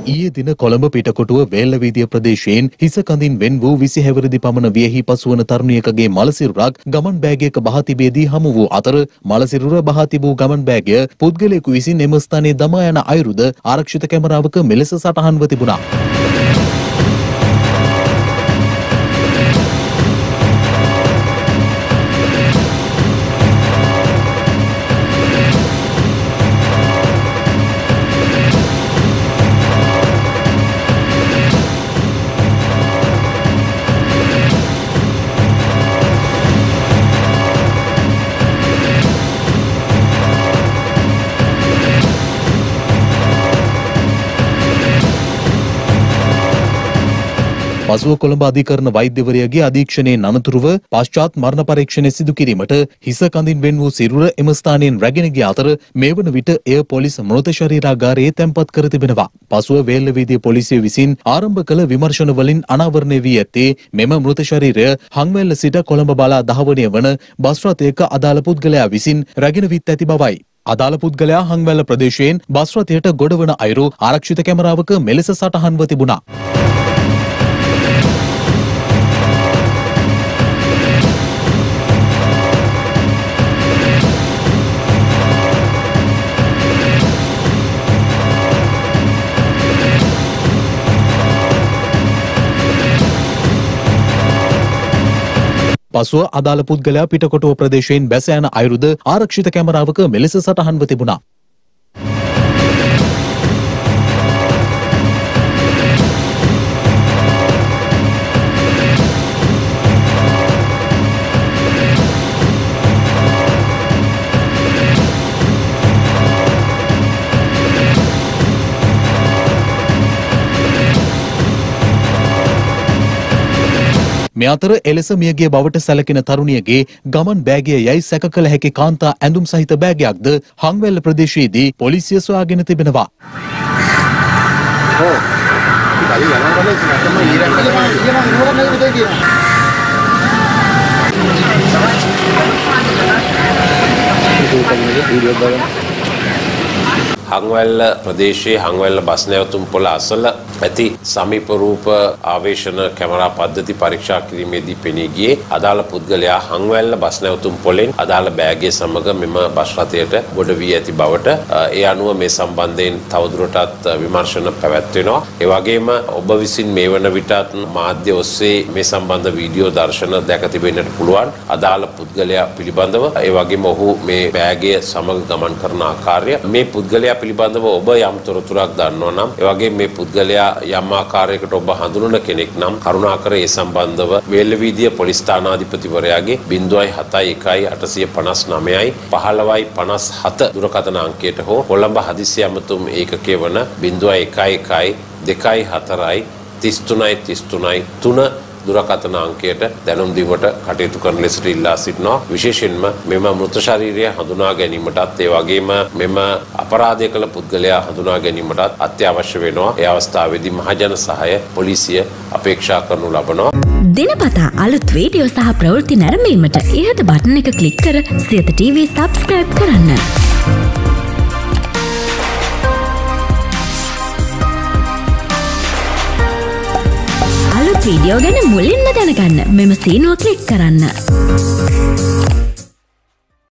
ඊයේ දින කොළඹ පිටකොටුව වේල්ලවීදිය ප්‍රදේශයෙන් හිස කඳින් වෙන් වූ 20 හැවිරිදි පමණ වියෙහි පසුවන තරුණියකගේ මලසිරුරක් ගමන් බෑගයක බහා තිබෙදී හමු වූ අතර මලසිරුර බහා තිබූ ගමන් බෑගය පුද්ගලයෙකු විසින් එම ස්ථානයේ දමා යන අයුරුද ආරක්ෂිත කැමරාවක මෙලෙස සටහන්ව තිබුණා. පසුව කොළඹ අධිකරණ වෛද්‍යවරයාගේ අධීක්ෂණයෙන් අනතුරුව පශ්චාත් මරණ පරීක්ෂණය සිදු කිරීමට හිස කඳින් වෙන් වූ සිරුර එම ස්ථානයෙන් රැගෙන ගිය අතර මේ වන විට එය පොලිස් මෘත ශරීරාගාරයේ තැන්පත් කර තිබෙනවා. පසුව වේල්ලවීදිය පොලිසිය විසින් ආරම්භ කළ විමර්ශන වලින් අනාවරණය වී ඇත්තේ මෙම මෘත ශරීරය හංවැල්ල සිට කොළඹ බලා දහවනය වන බස් රථයක අදාළ පුද්ගලයා විසින් රැගෙන විත් ඇති බවයි. අදාළ පුද්ගලයා හංවැල්ල ප්‍රදේශයෙන් බස් රථයට ගොඩවන අයුරු ආරක්ෂිත කැමරාවක මෙලෙස සටහන්ව තිබුණා. පසුව අදාළ පුද්ගලයා පිටකොටුව ප්‍රදේශයෙන් බැස යන අයුරුද ආරක්ෂිත කැමරාවක මෙලෙස සටහන්ව තිබුණා. මේ අතර එලෙස මියගිය බවට සැලකෙන තරුණියගේ ගමන් බෑගය යයි සැක කළ හැකි කාන්තා ඇඳුම් සහිත බෑගයක්ද හංවැල්ල ප්‍රදේශයේදී පොලිසිය සොයාගෙන තිබෙනවා. හංවැල්ල ප්‍රදේශයේ හංවැල්ල බස් නැවතුම් පොළ අසල ඇති සමීප රූප ආවේශන කැමරා පද්ධති පරීක්ෂා කිරීමේදී පෙනී ගියේ අදාළ පුද්ගලයා හංවැල්ල බස් නැවතුම් පොළෙන් අදාළ බෑගය සමග මෙම බස් රථයට ගොඩ වී ඇති බවට ඒ අනුව මේ සම්බන්ධයෙන් තවදුරටත් විමර්ශන පැවැත්වෙනවා. ඒ වගේම ඔබ විසින් මේ වන විටත් මාධ්‍ය ඔස්සේ මේ සම්බන්ධ වීඩියෝ දර්ශන දැක තිබෙන්නට පුළුවන් අදාළ පුද්ගලයා පිළිබඳව. ඒ වගේම ඔහු මේ බෑගය සමග ගමන් කරන ආකාරය මේ පුද්ගලයා පිළිබඳව ඔබ යම් තොරතුරක් දන්නවා නම් ඒ වගේ මේ පුද්ගලයා යම් ආකාරයකට ඔබ හඳුනන කෙනෙක් නම් කරුණාකර ඒ සම්බන්ධව වේල්ලවීදිය පොලිස් ස්ථානාධිපතිවරයාගේ 071 859 15 දුරකථන අංකයට හෝ කොළඹ හදිසි ඇමතුම් ඒකකයේ වන 011 204 33 3 දුරකථන අංකයට දැනුම් දීමට කටයුතු කරන ලෙසට ඉල්ලා සිටිනවා. විශේෂයෙන්ම මෙම මෘත ශරීරය හඳුනා ගැනීමටත් ඒ වගේම මෙම අපරාධය කළ පුද්ගලයා හඳුනා ගැනීමටත් අත්‍යවශ්‍ය වෙනවා. ඒ අවස්ථාවේදී මහජන සහාය පොලිසිය අපේක්ෂා කරනු ලබනවා. දිනපතා අලුත් වීඩියෝ සහ ප්‍රවෘත්ති නැරඹීමට ඉහත බටන් එක ක්ලික් කර සියත TV subscribe කරන්න. වීඩියෝ ගැන මුලින්ම දැනගන්න මෙම සීනුව ක්ලික් කරන්න.